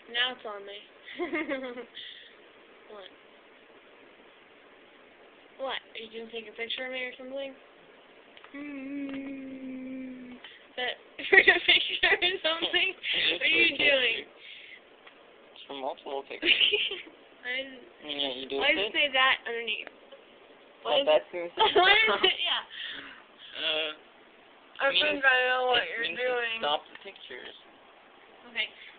Now it's on me. What? What? Are you gonna take a picture of me or something? That for a picture or something? What are you doing? It's for multiple pictures. Yeah, you do Why it. does it say that underneath? Oh, that's me. What is it? Yeah. I think I know what you're doing. doing. Stop the pictures. Okay.